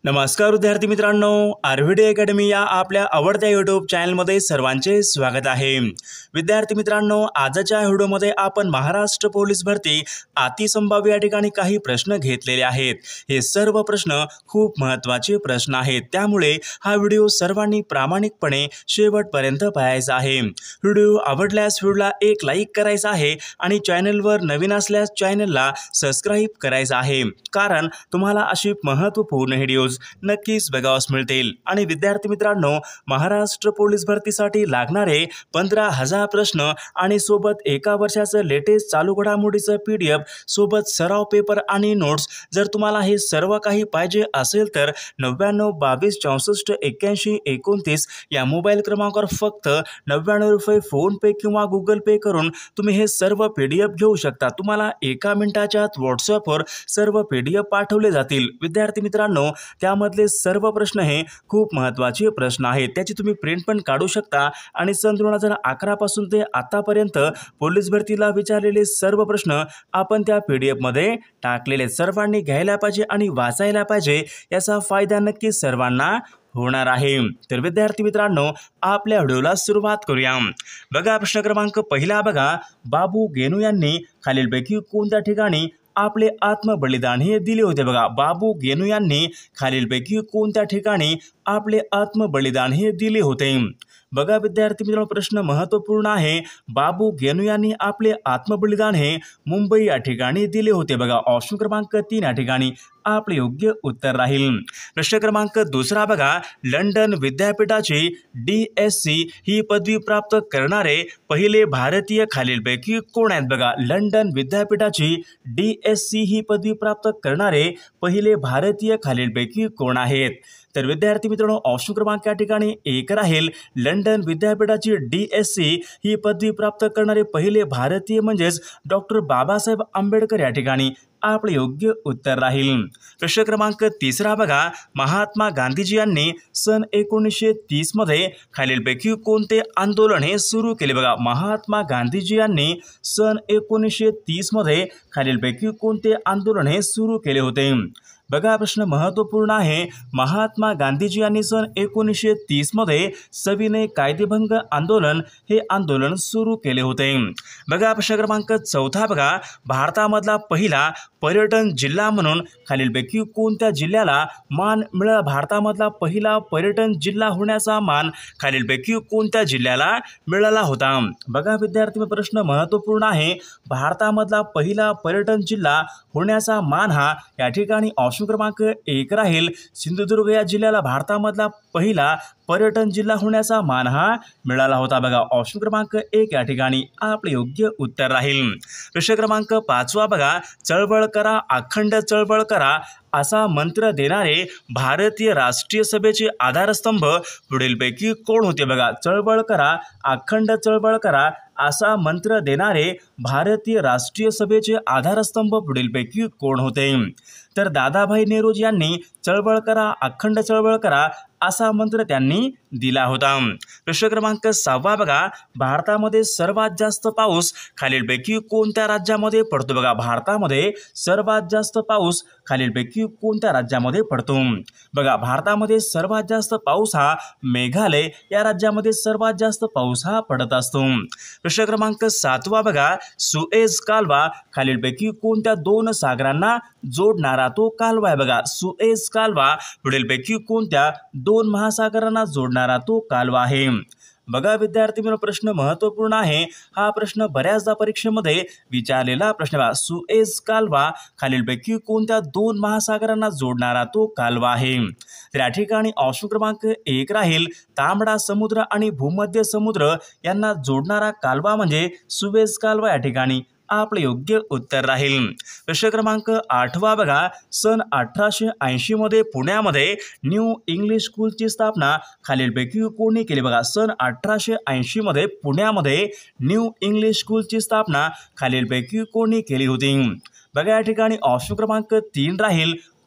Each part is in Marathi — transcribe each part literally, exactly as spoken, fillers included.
नमस्कार विद्यार्थी मित्रांनो, आरव्हीडी अकॅडमी या आपल्या आवडत्या यूट्यूब चॅनलमध्ये सर्वांचे स्वागत आहे। विद्यार्थी मित्रांनो, आजच्या व्हिडिओमध्ये आपण महाराष्ट्र पोलीस भरती अतिसंभाव्य या ठिकाणी काही प्रश्न घेतलेले आहेत। हे सर्व प्रश्न खूप महत्त्वाचे प्रश्न आहेत, त्यामुळे हा व्हिडिओ सर्वांनी प्रामाणिकपणे शेवटपर्यंत पाहायचा आहे। व्हिडिओ आवडल्यास व्हिडिओला एक लाईक करायचा आहे आणि चॅनलवर नवीन असल्यास चॅनलला सबस्क्राइब करायचं आहे, कारण तुम्हाला अशी महत्त्वपूर्ण व्हिडिओ नक्कीच बघावयास मिळतील। आणि विद्यार्थी मित्रांनो, महाराष्ट्र पोलीस भरतीसाठी लागणारे पंधरा हजार प्रश्न आणि सोबत एका वर्षाचं लेटेस्ट चालू घडामोडीचं पीडीएफ सोबत सराव पेपर आणि नोट्स जर तुम्हाला हे सर्व काही पाहिजे असेल तर नव्याण्णव बावीस चौसष्ट एक्क्याऐंशी एकोणतीस या मोबाईल क्रमांकावर फक्त नव्याण्णव रुपये फोन पे किंवा गुगल पे करून तुम्ही हे सर्व पीडीएफ घेऊ शकता। तुम्हाला एका मिनिटाच्या आत व्हॉट्सअपवर सर्व पीडीएफ पाठवले जातील। विद्यार्थी मित्रांनो, त्यामधले सर्व प्रश्न हे खूप महत्त्वाचे प्रश्न आहेत, त्याची तुम्ही प्रिंट पण काढू शकता आणि सन दोन हजार अकरा पासून ते आतापर्यंत पोलीस भरतीला विचारलेले सर्व प्रश्न आपण त्या पीडीएफ मध्ये टाकलेले। सर्वांनी घ्यायला पाहिजे आणि वाचायला पाहिजे, याचा फायदा नक्की सर्वांना होणार आहे। तर विद्यार्थी मित्रांनो, आपल्या व्हिडिओला सुरुवात करूया। बघा, प्रश्न क्रमांक पहिला बघा, बाबू गेनू यांनी खालीलपैकी कोणत्या ठिकाणी आपले आत्मबलिदान हे दिले होते? बघा, बाबू गेनू यांनी खालीलपैकी कोणत्या ठिकाणी आपले आत्मबलिदान हे दिले होते? बघा विद्यार्थी मित्रांनो, प्रश्न महत्त्वपूर्ण आहे। बाबू गेनू यांनी आपले आत्मबलिदान हे मुंबई या ठिकाणी दिले होते। बघा, ऑप्शन क्रमांक तीन या ठिकाणी आपले योग्य उत्तर राहील। प्रश्न क्रमांक दुसरा बघा, लंडन विद्यापीठाची डी एस सी ही पदवी प्राप्त करणारे पहिले भारतीय खालीलपैकी कोण आहेत? बघा, लंडन विद्यापीठाची डी एस सी ही पदवी प्राप्त करणारे पहिले भारतीय खालीलपैकी कोण आहेत? तर विद्यार्थी मित्रांनो, ऑप्शन क्रमांक या ठिकाणी एक राहील। लंडन विद्यापीठाची डी एस सी ही पदवी प्राप्त करणारे पहिले भारतीय म्हणजेच डॉक्टर बाबासाहेब आंबेडकर या ठिकाणी आपले योग्य उत्तर राहील। प्रश्न क्रमांक तिसरा बघा, महात्मा गांधीजी यांनी सन एकोणीसशे तीस मध्ये खालीलपैकी कोणते आंदोलन हे सुरू केले? बघा, महात्मा गांधीजी यांनी सन एकोणीसशे तीस मध्ये खालीलपैकी कोणते आंदोलन हे सुरू केले होते? बघा, प्रश्न महत्त्वपूर्ण आहे। महात्मा गांधीजी यांनी सन एकोणीसशे तीस मध्ये सविनय कायदेभंग आंदोलन हे आंदोलन सुरू केले होते। बघा, प्रश्न क्रमांक चौथा बघा, भारतामधला पहिला पर्यटन जिल्हा म्हणून खालीलपैकी कोणत्या जिल्ह्याला मान मिळाला? भारतामधला पहिला पर्यटन जिल्हा होण्याचा मान खालीलपैकी कोणत्या जिल्ह्याला मिळाला होता? बघा विद्यार्थी, प्रश्न महत्त्वपूर्ण आहे। भारतामधला पहिला पर्यटन जिल्हा होण्याचा मान हा या ठिकाणी ऑप्शन क्रमांक एक राहील। सिंधुदुर्ग या जिल्ह्याला भारतामधला पहिला पर्यटन जिल्हा होण्याचा मान हा मिळाला होता। बघा, ऑप्शन क्रमांक एक या ठिकाणी आपले योग्य उत्तर राहील। प्रश्न क्रमांक पाचवा बघा, चळवळ करा, अखंड चळवळ करा असा मंत्र देणारे भारतीय राष्ट्रीय सभेचे आधारस्तंभ पुढीलपैकी कोण होते? बघा, चळवळ करा, अखंड चळवळ करा असा मंत्र देणारे भारतीय राष्ट्रीय सभेचे आधारस्तंभ पुढीलपैकी कोण होते? तर दादाभाई नेहरूजी यांनी चळवळ करा, अखंड चळवळ करा असा मंत्र त्यांनी दिला होता। प्रश्न क्रमांक सहावा बघा, भारतामध्ये सर्वात जास्त पाऊस खालीलपैकी कोणत्या राज्यामध्ये पडतो? बघा, भारतामध्ये सर्वात जास्त पाऊस खालीलपैकी कोणत्या राज्यामध्ये पडतो? बघा, भारतामध्ये सर्वात जास्त पाऊस हा मेघालय या राज्यामध्ये सर्वात जास्त पाऊस हा पडत असतो। प्रश्न क्रमांक सातवा बघा, सुएझ कालवा खालीलपैकी कोणत्या दोन सागरांना जोडणारा तो कालवा आहे? बघा, सुएझ कालवा पुढीलपैकी कोणत्या दोन महासागरांना जोडणारा तो कालवा आहे? बघा विद्यार्थी मित्रांनो, प्रश्न महत्त्वपूर्ण आहे। हा प्रश्न बऱ्याचदा परीक्षेमध्ये विचारलेला प्रश्न आहे। सुएझ कालवा खालीलपैकी कोणत्या दोन महासागरांना जोडणारा तो कालवा आहे? तर या ठिकाणी ऑप्शन क्रमांक एक राहील। तांबडा समुद्र आणि भूमध्य समुद्र यांना जोडणारा कालवा म्हणजे सुएझ कालवा या ठिकाणी आपले योग्य उत्तर राहील। प्रश्न क्रमांक आठवा बघा, सन अठराशे ऐंशी मध्ये पुण्यामध्ये न्यू इंग्लिश स्कूलची स्थापना खालीलपैकी कोणी केली? बघा, सन अठराशे ऐंशी मध्ये पुण्यामध्ये न्यू इंग्लिश स्कूलची स्थापना खालीलपैकी कोणी केली होती? बघा, या ठिकाणी ऑप्शन क्रमांक तीन राहील।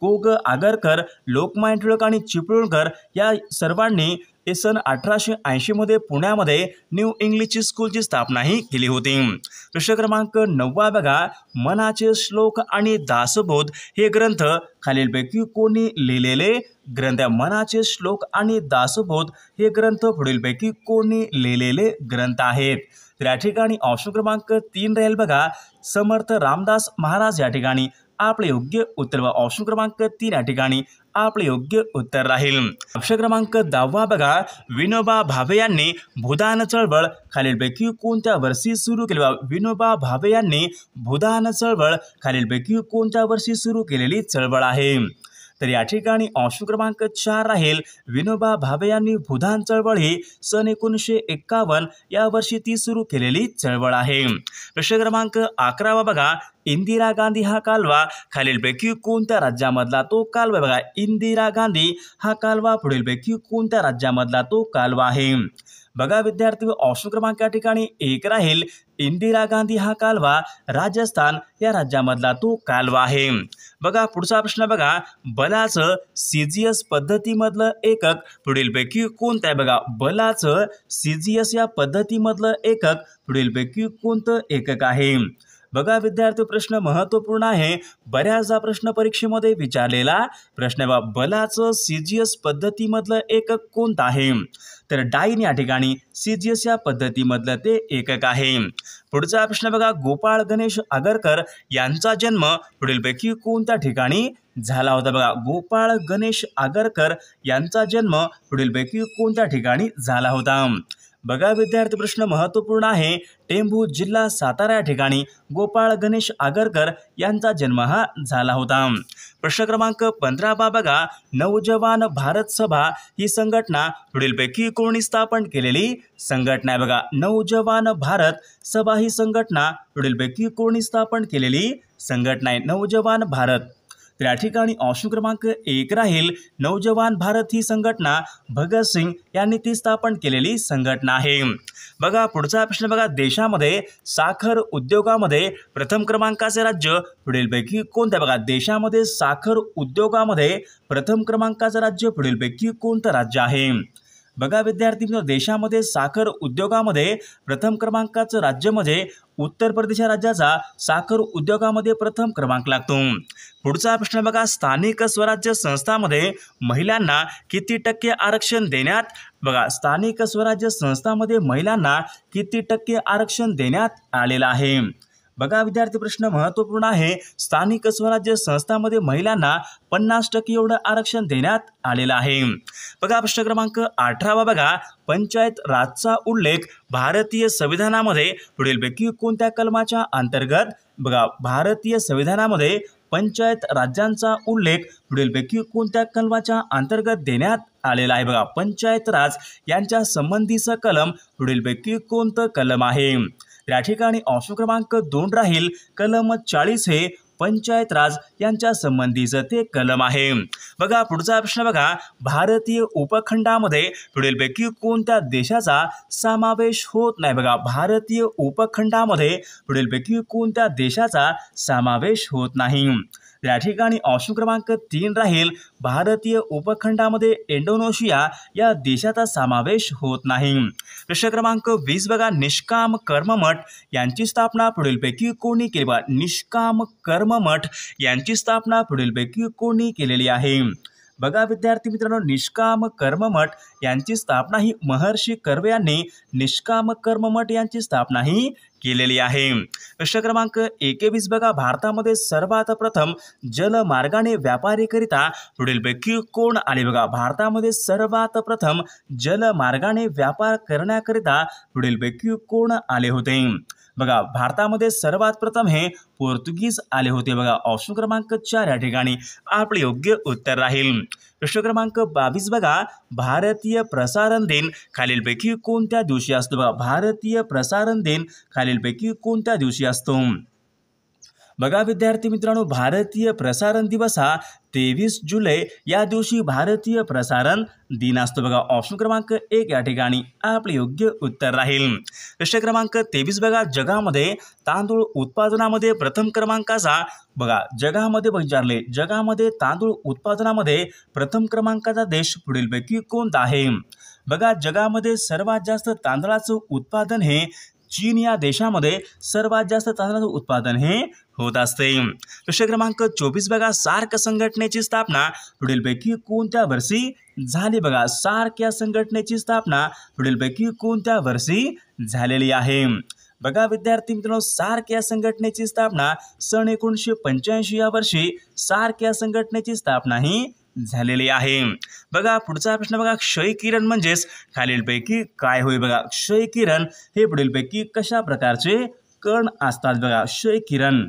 गो ग आगरकर, लोकमान्य टिळक आणि चिपळूणकर या सर्वांनी सन अठराशे ऐंशी मध्ये पुण्यामध्ये न्यू इंग्लिश स्कूलची स्थापनाही केली होती। प्रश्न क्रमांक नववा बघा, मनाचे श्लोक आणि दासबोध हे ग्रंथ खालीलपैकी कोणी लिहिलेले ग्रंथ? मनाचे श्लोक आणि दासबोध हे ग्रंथ पुढीलपैकी कोणी लिहिलेले ग्रंथ आहेत? तर या ठिकाणी ऑप्शन क्रमांक तीन राहील बघा, समर्थ रामदास महाराज या ठिकाणी आपले योग्य उत्तर व ऑप्शन क्रमांक तीन या ठिकाणी आपले योग्य उत्तर राहील। ऑप्शन क्रमांक दहावा बघा, विनोबा भावे यांनी भूदान चळवळ खालीलपैकी कोणत्या वर्षी सुरू केली? विनोबा भावे यांनी भूदान चळवळ खालीलपैकी कोणत्या वर्षी सुरू केलेली चळवळ आहे? तर या ठिकाणी ऑप्शन क्रमांक चार राहील, विनोबा भावे यांनी भूदान चळवळ ही सन एकोणीसशे एक्कावन्न या वर्षी ती सुरू केलेली चळवळ आहे। प्रश्न क्रमांक अकरावा बघा, इंदिरा गांधी हा कालवा खालीलपैकी कोणत्या राज्यामधला तो कालवा? बघा, इंदिरा गांधी हा कालवा पुढीलपैकी कोणत्या राज्यामधला तो कालवा आहे? बघा विद्यार्थी, ऑप्शन क्रमांक या ठिकाणी एक राहील, इंदिरा गांधी हा कालवा राजस्थान या राज्यामधला तो कालवा आहे। बघा पुढचा प्रश्न बघा, बलाचं सीजीएस पद्धतीमधलं एकक पुढीलपैकी कोणतं आहे? बघा, बलाचं सीजीएस या पद्धतीमधलं एकक पुढीलपैकी कोणतं एकक आहे? बघा विद्यार्थी, प्रश्न महत्त्वपूर्ण आहे, बऱ्याचदा प्रश्न परीक्षेमध्ये विचारलेला प्रश्न बघा, बलाचं सीजीएस पद्धतीमधलं एकक कोणतं आहे? तर डाईन या ठिकाणी सीजीएस या पद्धतीमधलं ते एकक आहे। पुढचा प्रश्न बघा, गोपाळ गणेश आगरकर यांचा जन्म पुढीलपैकी कोणत्या ठिकाणी झाला होता? बघा, गोपाळ गणेश आगरकर यांचा जन्म पुढीलपैकी कोणत्या ठिकाणी झाला होता? बघा विद्यार्थी, प्रश्न महत्त्वपूर्ण आहे, टेंभू जिल्हा सातारा या ठिकाणी गोपाळ गणेश आगरकर यांचा जन्म हा झाला होता। प्रश्न क्रमांक पंधरावा बघा, नवजवान भारत सभा ही संघटना पुढीलपैकी कोणी स्थापन केलेली संघटना आहे? बघा, नवजवान भारत सभा ही संघटना पुढीलपैकी कोणी स्थापन केलेली संघटना आहे? नवजवान भारत। तर या ठिकाणी ऑप्शन क्रमांक एक राहील, नवजवान भारत ही संघटना भगतसिंग यांनी ती स्थापन केलेली संघटना आहे। बघा पुढचा प्रश्न बघा, देशामध्ये साखर उद्योगामध्ये प्रथम क्रमांकाचे राज्य पुढीलपैकी कोणते? बघा, देशामध्ये साखर उद्योगामध्ये प्रथम क्रमांकाचे राज्य पुढीलपैकी कोणतं राज्य आहे? बघा विद्यार्थी, देशामध्ये साखर उद्योगामध्ये प्रथम क्रमांकाचं राज्य म्हणजे उत्तर प्रदेश राज्याचा साखर उद्योगामध्ये प्रथम क्रमांक लागतो। पुढचा प्रश्न बघा, स्थानिक स्वराज्य संस्थांमध्ये महिलांना किती टक्के आरक्षण देण्यात? बघा, स्थानिक स्वराज्य संस्थांमध्ये महिलांना किती टक्के आरक्षण देण्यात आलेलं आहे? बघा विद्यार्थी, प्रश्न महत्त्वपूर्ण आहे, स्थानिक स्वराज्य संस्थांमध्ये महिलांना पन्नास टक्के एवढं आरक्षण देण्यात आलेलं आहे। बघा प्रश्न क्रमांक अठरावा बघा, पंचायत राजचा उल्लेख भारतीय संविधानामध्ये पुढीलपैकी कोणत्या कलमाच्या अंतर्गत? बघा, भारतीय संविधानामध्ये पंचायत राज्यांचा उल्लेख पुढीलपैकी कोणत्या कलमाच्या अंतर्गत देण्यात आलेला आहे? बघा, पंचायत राज यांच्या संबंधीचं कलम पुढीलपैकी कोणतं कलम आहे? या ठिकाणी ऑप्शन क्रमांक दोन राहील, कलम चाळीस हे पंचायत राज यांच्या संबंधीचं ते कलम आहे। बघा पुढचा प्रश्न बघा, भारतीय उपखंडामध्ये पुढीलपैकी कोणत्या देशाचा समावेश होत नाही? बघा, भारतीय उपखंडामध्ये पुढीलपैकी कोणत्या देशाचा समावेश होत नाही? या ठिकाणी ऑप्शन क्रमांक तीन राहील, भारतीय उपखंडामध्ये इंडोनेशिया या देशाचा समावेश होत नाही। प्रश्न क्रमांक वीस बघा, निष्काम कर्ममठ यांची स्थापना पुढीलपैकी कोणी केली? बघा, निष्काम कर्ममठ यांची स्थापना पुढीलपैकी कोणी केलेली आहे? बघा विद्यार्थी मित्रांनो, निष्काम कर्ममठ यांची स्थापना ही महर्षी कर्वे यांनी निष्काम कर्ममठ यांची स्थापना ही केलेली आहे। प्रश्न क्रमांक एकवीस बघा, भारतामध्ये सर्वात प्रथम जलमार्गाने व्यापारीकरिता पुढीलपैकी कोण आले? बघा, भारतामध्ये सर्वात प्रथम जलमार्गाने व्यापार करण्याकरिता पुढीलपैकी कोण आले होते? बघा, भारतामध्ये सर्वात प्रथम हे पोर्तुगीज आले होते। बघा, ऑप्शन क्रमांक चार या ठिकाणी आपले योग्य उत्तर राहील। प्रश्न क्रमांक बावीस बघा, भारतीय प्रसारण दिन खालीलपैकी कोणत्या दिवशी असतो? बघा, भारतीय प्रसारण दिन खालीलपैकी कोणत्या दिवशी असतो? बघा विद्यार्थी मित्रांनो, भारतीय प्रसारण दिवस हा तेवीस जुलै या दिवशी भारतीय प्रसारण दिन असतो बघा. ऑप्शन क्रमांक एक या ठिकाणी आपले योग्य उत्तर राहील. प्रश्न क्रमांक तेवीस बघा, जगामध्ये तांदूळ उत्पादनामध्ये प्रथम क्रमांकाचा बघा जगामध्ये विचारले जगामध्ये तांदूळ उत्पादनामध्ये प्रथम क्रमांकाचा देश पुढीलपैकी कोणता आहे? बघा जगामध्ये सर्वात जास्त तांदळाचं उत्पादन हे चीन या देशामध्ये सर्वात जास्त तांदळाचं उत्पादन हे होत असते. प्रश्न क्रमांक चोवीस बघा, सार्क संघटनेची स्थापना पुढीलपैकी कोणत्या वर्षी झाली? बघा सार्क या संघटनेची स्थापना पुढीलपैकी कोणत्या वर्षी झालेली आहे? बघा विद्यार्थी मित्रांनो, सार्क या संघटनेची स्थापना सन एकोणीसशे पंच्याऐंशी या वर्षी सार्क या संघटनेची स्थापना ही झालेली आहे. बघा पुढचा प्रश्न बघा, क्षय किरण म्हणजेच खालीलपैकी काय होय? बघा क्षय किरण हे पुढीलपैकी कशा प्रकारचे कण असतात? बघा क्षय किरण,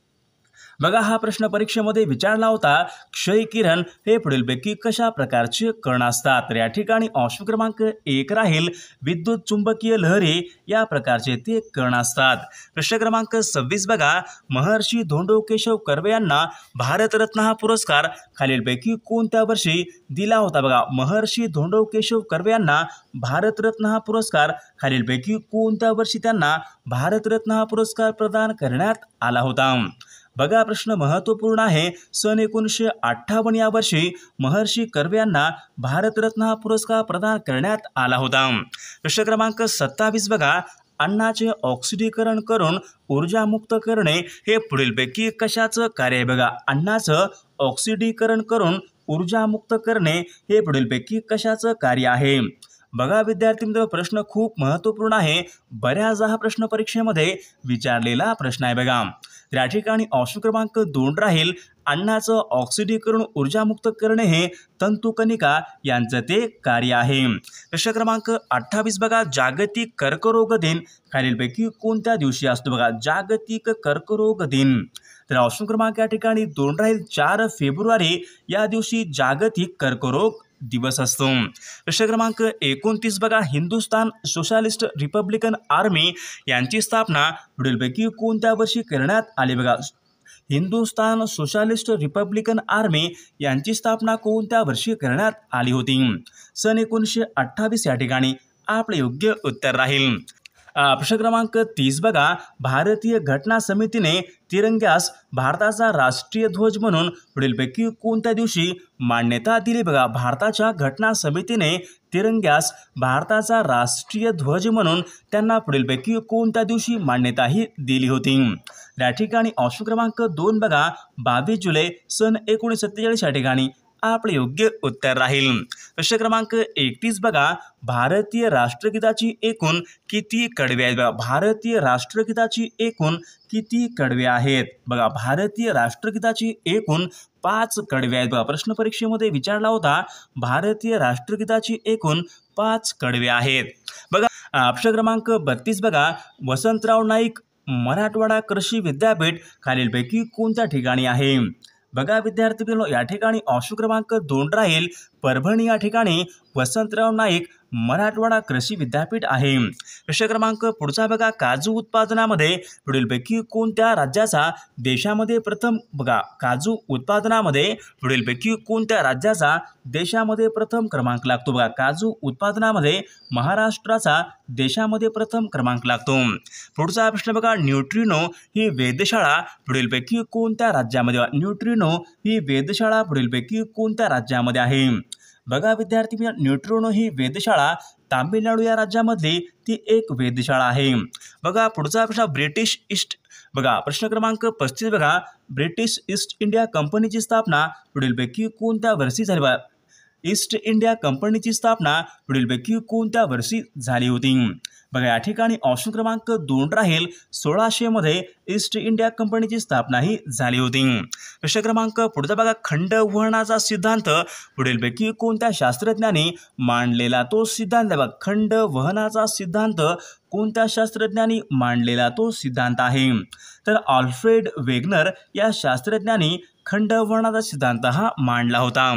बघा हा प्रश्न परीक्षेमध्ये विचारला होता. क्षय किरण हे पुढीलपैकी कशा प्रकारचे कण असतात? तर या ठिकाणी ऑप्शन क्रमांक एक राहील विद्युत चुंबकीय लहरी या प्रकारचे ते कण असतात. प्रश्न क्रमांक सव्वीस बघा, महर्षी धोंडो केशव कर्वे यांना भारतरत्न हा पुरस्कार खालीलपैकी कोणत्या वर्षी दिला होता? बघा महर्षी धोंडो केशव कर्वे यांना भारतरत्न हा पुरस्कार खालीलपैकी कोणत्या वर्षी त्यांना भारतरत्न हा पुरस्कार प्रदान करण्यात आला होता? बघा प्रश्न महत्त्वपूर्ण आहे. सन एकोणीसशे अठ्ठावन्न या वर्षी महर्षी कर्वे यांना भारतरत्न हा पुरस्कार प्रदान करण्यात आला होता. प्रश्न क्रमांक सत्तावीस बघा, अन्नाचे ऑक्सिडीकरण करून ऊर्जा मुक्त करणे हे पुढीलपैकी कशाचं कार्य आहे? बघा अन्नाचं ऑक्सिडीकरण करून ऊर्जा मुक्त करणे हे पुढीलपैकी कशाचं कार्य आहे? बघा विद्यार्थी मित्र, प्रश्न खूप महत्त्वपूर्ण आहे. बऱ्याचदा हा प्रश्न परीक्षेमध्ये विचारलेला प्रश्न आहे बघा. तर या ठिकाणी ऑप्शन क्रमांक दोन राहील अन्नाचं ऑक्सिडीकरण ऊर्जामुक्त करणे हे तंतुकणिका यांचं ते कार्य आहे. प्रश्न क्रमांक अठ्ठावीस बघा, जागतिक कर्करोग दिन खालीलपैकी कोणत्या दिवशी असतो? बघा जागतिक कर्करोग दिन, तर ऑप्शन क्रमांक या ठिकाणी दोन राहील चार फेब्रुवारी या दिवशी जागतिक कर्करोग दिवस असतो. प्रश्न क्रमांक एकोणतीस बघा, हिंदुस्थान सोशलिस्ट रिपब्लिकन आर्मी यांची स्थापना पुढीलपैकी कोणत्या वर्षी करण्यात आली? बघा हिंदुस्थान सोशलिस्ट रिपब्लिकन आर्मी यांची स्थापना कोणत्या वर्षी करण्यात आली होती? सन एकोणीसशे अठ्ठावीस या ठिकाणी आपले योग्य उत्तर राहील. प्रश्न क्रमांक तीस बघा, भारतीय घटना समितीने तिरंग्यास भारताचा राष्ट्रीय ध्वज म्हणून पुढीलपैकी कोणत्या दिवशी मान्यता दिली? बघा भारताच्या घटना समितीने तिरंग्यास भारताचा राष्ट्रीय ध्वज म्हणून त्यांना पुढीलपैकी कोणत्या दिवशी मान्यता ही दिली होती? या ठिकाणी ऑप्शन क्रमांक दोन बघा, बावीस जुलै सन एकोणीसशे सत्तेचाळीस या ठिकाणी आपले योग्य उत्तर राहील. प्रश्न क्रमांक एकतीस बघा, भारतीय राष्ट्रगीताची एकूण किती कडवे आहेत? बघा भारतीय राष्ट्रगीताची एकूण किती कडवे आहेत? बघा भारतीय राष्ट्रगीताची एकूण पाच कडवे आहेत. बघा प्रश्न परीक्षेमध्ये विचारला होता. भारतीय राष्ट्रगीताची एकूण पाच कडवे आहेत. बघा प्रश्न क्रमांक बत्तीस बघा, वसंतराव नाईक मराठवाडा कृषी विद्यापीठ खालीलपैकी कोणत्या ठिकाणी आहे? बघा विद्यार्थी मित्रांनो, या ठिकाणी ऑप्शन क्रमांक दोन राहील परभणी या ठिकाणी वसंतराव नाईक मराठवाडा कृषी विद्यापीठ आहे. प्रश्न क्रमांक पुढचा बघा, काजू उत्पादनामध्ये पुढीलपैकी कोणत्या राज्याचा देशामध्ये प्रथम बघा काजू उत्पादनामध्ये पुढीलपैकी कोणत्या राज्याचा देशामध्ये प्रथम क्रमांक लागतो? बघा काजू उत्पादनामध्ये महाराष्ट्राचा देशामध्ये प्रथम क्रमांक लागतो. पुढचा प्रश्न बघा, न्यूट्रिनो ही वेधशाळा पुढीलपैकी कोणत्या राज्यामध्ये? न्यूट्रिनो ही वेधशाळा पुढीलपैकी कोणत्या राज्यामध्ये आहे? बघा विद्यार्थी न्यूट्रिनो ही वेधशाळा तामिळनाडू या राज्यामधली ती एक वेधशाळा आहे. बघा पुढचा प्रश्न, ब्रिटिश ईस्ट बघा प्रश्न क्रमांक पस्तीस बघा, ब्रिटिश ईस्ट इंडिया कंपनीची स्थापना पुढीलपैकी कोणत्या वर्षी झाली? बघा ईस्ट इंडिया कंपनीची स्थापना पुढीलपैकी कोणत्या वर्षी झाली होती? बघा या ठिकाणी ऑप्शन क्रमांक दोन राहील सोळाशे मध्ये ईस्ट इंडिया कंपनीची स्थापना ही झाली होती. प्रश्न क्रमांक पुढचा बघा, खंड वहनाचा सिद्धांत पुढीलपैकी कोणत्या शास्त्रज्ञांनी मांडलेला तो सिद्धांत? बघा खंड वहनाचा सिद्धांत कोणत्या शास्त्रज्ञांनी मांडलेला तो सिद्धांत आहे? तर अल्फ्रेड वेगनर या शास्त्रज्ञांनी खंड वहनाचा सिद्धांत हा मांडला होता.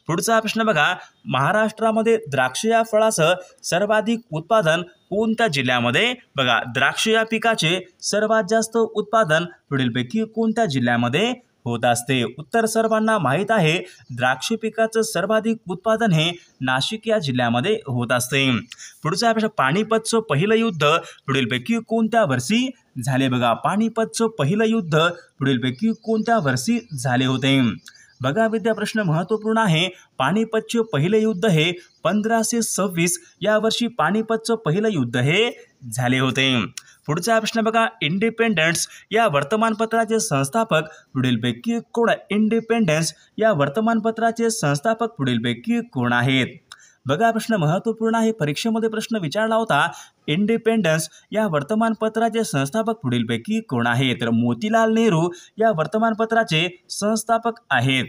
पुढचा प्रश्न बघा, महाराष्ट्रामध्ये द्राक्ष या फळाचं सर्वाधिक उत्पादन कोणत्या जिल्ह्यामध्ये? बघा, द्राक्ष या पिकाचे सर्वात जास्त उत्पादन पुढीलपैकी कोणत्या जिल्ह्यामध्ये होत असते? उत्तर सर्वांना माहीत आहे, द्राक्ष पिकाचं सर्वाधिक उत्पादन हे नाशिक या जिल्ह्यामध्ये होत असते. पुढचा प्रश्न, पानिपतचं पहिलं युद्ध पुढीलपैकी कोणत्या वर्षी झाले? बघा, पानिपतचं पहिलं युद्ध पुढीलपैकी कोणत्या वर्षी झाले होते? बघा विद्या, प्रश्न महत्त्वपूर्ण आहे. पानिपतचे पहिले युद्ध हे पंधराशे सव्वीस या वर्षी पानिपतचं पहिलं युद्ध हे झाले होते. पुढचा प्रश्न बघा, इंडिपेंडन्स या वर्तमानपत्राचे संस्थापक पुढीलपैकी कोण? इंडिपेंडन्स या वर्तमानपत्राचे संस्थापक पुढीलपैकी कोण आहेत? बघा, प्रश्न महत्त्वपूर्ण आहे. परीक्षेमध्ये प्रश्न विचारला होता, इंडिपेंडन्स या वर्तमानपत्राचे संस्थापक पुढीलपैकी कोण आहेत? तर मोतीलाल नेहरू या वर्तमानपत्राचे संस्थापक आहेत.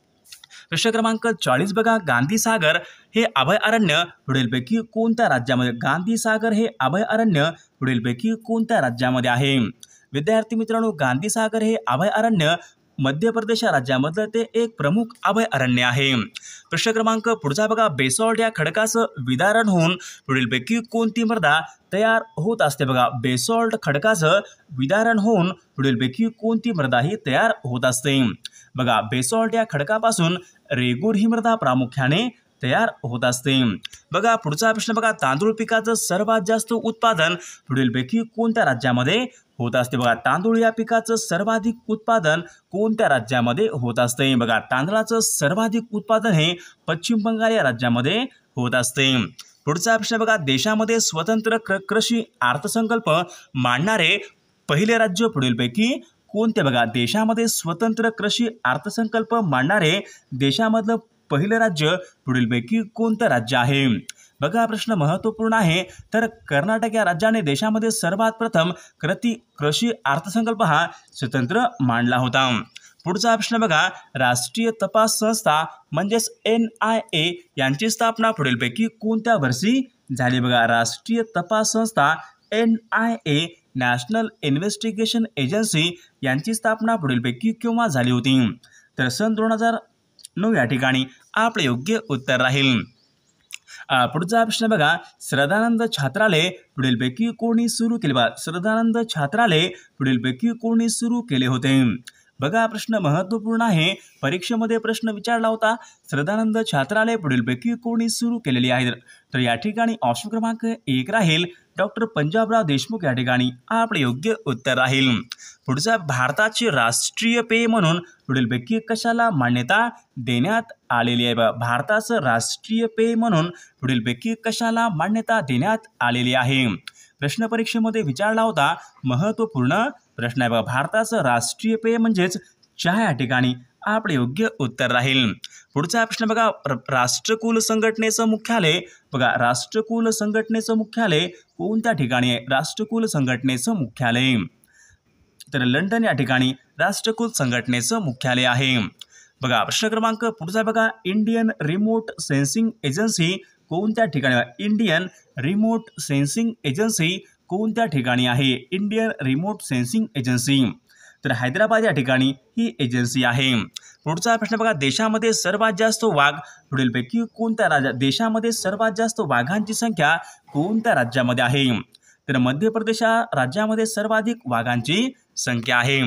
प्रश्न क्रमांक चाळीस बघा, गांधीसागर हे अभयारण्य पुढीलपैकी कोणत्या राज्यामध्ये? गांधीसागर हे अभयारण्य पुढीलपैकी कोणत्या राज्यामध्ये आहे? विद्यार्थी मित्रांनो, गांधीसागर हे अभयारण्य मध्य प्रदेश या राज्यामधलं ते एक प्रमुख अभयारण्य आहे. प्रश्न क्रमांक पुढचा बघा, बेसॉल्ट या खडकाचं विदारण होऊन पुढीलपैकी कोणती मृदा तयार होत असते? बघा, बेसॉल्ट खडकाचं विदारण होऊन पुढीलपैकी कोणती मृदा ही तयार होत असते? बघा, बेसॉल्ट या खडकापासून रेगूर ही मृदा प्रामुख्याने तयार होत असते. बघा, पुढचा प्रश्न बघा, तांदूळ पिकाचं सर्वात जास्त उत्पादन पुढीलपैकी कोणत्या राज्यामध्ये होत असते? बघा, तांदूळ या पिकाचं सर्वाधिक उत्पादन कोणत्या राज्यामध्ये होत असते? बघा, तांदळाचं सर्वाधिक उत्पादन हे पश्चिम बंगाल या राज्यामध्ये होत असते. पुढचा प्रश्न बघा, देशामध्ये स्वतंत्र कृषी अर्थसंकल्प मांडणारे पहिले राज्य पुढीलपैकी कोणते? बघा, देशामध्ये स्वतंत्र कृषी अर्थसंकल्प मांडणारे देशामधलं पहिलं राज्य पुढीलपैकी कोणतं राज्य आहे? बघा, प्रश्न महत्त्वपूर्ण आहे. तर कर्नाटक या राज्याने देशामध्ये सर्वात प्रथम कृती कृषी अर्थसंकल्प हा स्वतंत्र मांडला होता. पुढचा प्रश्न बघा, राष्ट्रीय तपास संस्था म्हणजेच एन आय ए यांची स्थापना पुढीलपैकी कोणत्या वर्षी झाली? बघा, राष्ट्रीय तपास संस्था N I A national investigation agency यांची स्थापना पुढीलपैकी केव्हा झाली होती? तर सन दोन हजार नऊ या ठिकाणी आपले योग्य उत्तर राहील. पुढचा प्रश्न बघा, श्रद्धानंद छात्रालय पुढीलपैकी कोणी सुरू केले? बघा, श्रद्धानंद छात्रालय पुढीलपैकी कोणी सुरू केले होते? बघा, प्रश्न महत्त्वपूर्ण आहे. परीक्षेमध्ये प्रश्न विचारला होता, श्रद्धानंद छात्रालय पुढीलपैकी कोणी सुरू केलेली आहे? तर या ठिकाणी ऑप्शन क्रमांक एक राहील डॉक्टर पंजाबराव देशमुख या ठिकाणी आपले योग्य उत्तर राहील. पुढचा, भारताचे राष्ट्रीय पेय म्हणून पुढीलपैकी कशाला मान्यता देण्यात आलेली आहे? भारताचं राष्ट्रीय पेय म्हणून पुढीलपैकी कशाला मान्यता देण्यात आलेली आहे? प्रश्न परीक्षेमध्ये विचारला होता, महत्त्वपूर्ण प्रश्न आहे बघा. भारताचं राष्ट्रीय पेय म्हणजेच चहा या ठिकाणी आपले योग्य उत्तर राहील. पुढचा प्रश्न बघा, राष्ट्रकुल संघटनेचं मुख्यालय बघा, राष्ट्रकुल संघटनेचं मुख्यालय कोणत्या ठिकाणी आहे? राष्ट्रकुल संघटनेचं मुख्यालय तर लंडन या ठिकाणी राष्ट्रकुल संघटनेचं मुख्यालय आहे. बघा, प्रश्न क्रमांक पुढचा बघा, इंडियन रिमोट सेन्सिंग एजन्सी कोणत्या ठिकाणी? इंडियन रिमोट सेन्सिंग एजन्सी कोणत्या ठिकाणी आहे? इंडियन रिमोट सेन्सिंग एजन्सी तर हैदराबाद या ठिकाणी ही एजन्सी आहे. पुढचा प्रश्न बघा, देशामध्ये सर्वात जास्त वाघ पुढीलपैकी कोणत्या राज्यात? देशामध्ये सर्वात जास्त वाघांची संख्या कोणत्या राज्यामध्ये आहे? तर मध्य प्रदेश राज्यामध्ये सर्वाधिक वाघांची संख्या आहे.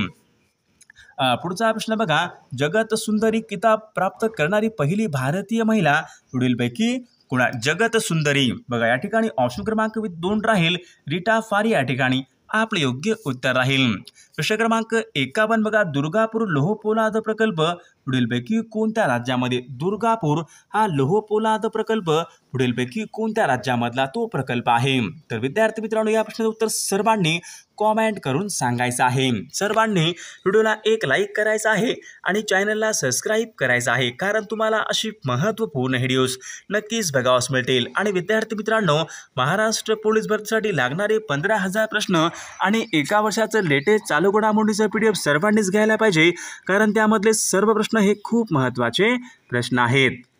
पुढचा प्रश्न बघा, जगत सुंदरी किताब प्राप्त करणारी पहिली भारतीय महिला पुढीलपैकी कोणा? जगत सुंदरी बघा, या ठिकाणी ऑप्शन क्रमांक दोन राहील रीटा फारी या ठिकाणी आपले योग्य उत्तर राहील. प्रश्न क्रमांक एकावन्न बघा, दुर्गापूर लोहपोलाद प्रकल्प पुढीलपैकी कोणत्या राज्यामध्ये? दुर्गापूर हा लोहपोलाद प्रकल्प पुढीलपैकी कोणत्या राज्यामधला तो प्रकल्प आहे? तर विद्यार्थी मित्रांनो, या प्रश्नाचं उत्तर सर्वांनी कॉमेंट करून सांगायचं आहे. सर्वांनी व्हिडिओला एक लाईक करायचं आहे आणि चॅनलला सबस्क्राईब करायचं आहे, कारण तुम्हाला अशी महत्त्वपूर्ण व्हिडिओज नक्कीच बघावयास मिळतील. आणि विद्यार्थी मित्रांनो, महाराष्ट्र पोलीस भरतीसाठी लागणारे पंधरा हजार प्रश्न आणि एका वर्षाचं लेटेस्ट चालू घडामोडीचं पी डी एफ सर्वांनीच घ्यायला पाहिजे, कारण त्यामधले सर्व प्रश्न हे खूप महत्त्वाचे प्रश्न आहेत.